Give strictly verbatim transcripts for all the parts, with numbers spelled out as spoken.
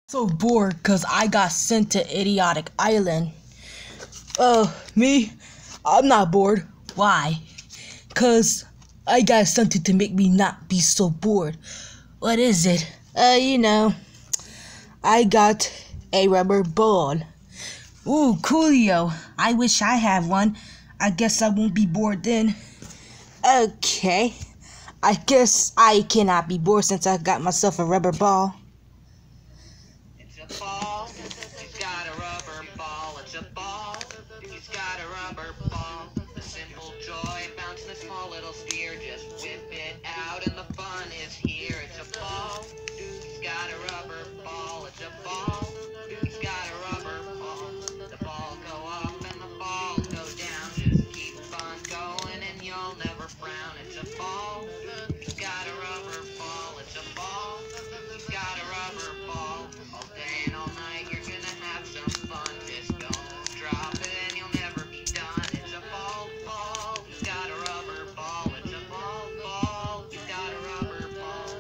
So bored cause I got sent to Idiotic Island. Uh, me? I'm not bored. Why? Cause I got something to make me not be so bored. What is it? Uh, you know, I got a rubber ball. Ooh, coolio. I wish I had one. I guess I won't be bored then. Okay. I guess I cannot be bored since I got myself a rubber ball. It's a ball. He's got a rubber ball. It's a ball. He's got a rubber ball. The simple joy bouncing a small little sphere. Just whip it out and the fun is here. It's a ball. He's got a rubber ball. It's a ball. He's got a rubber ball. The ball go up and the ball go down. Just keep fun going and you'll never frown. It's a ball. He's got a rubber ball. It's a ball. He's got a rubber ball. All day and all night you're gonna have some fun. Just don't drop it and you'll never be done. It's a ball, ball. He's got a rubber ball. It's a ball, ball. He's got a rubber ball.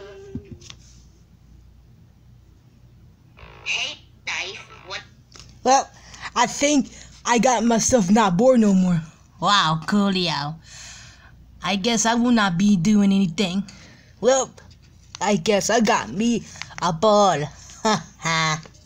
Hey, Knife, what? Well, I think I got myself not bored no more. Wow, coolio. I guess I will not be doing anything. Well, I guess I got me a ball. Ha ha.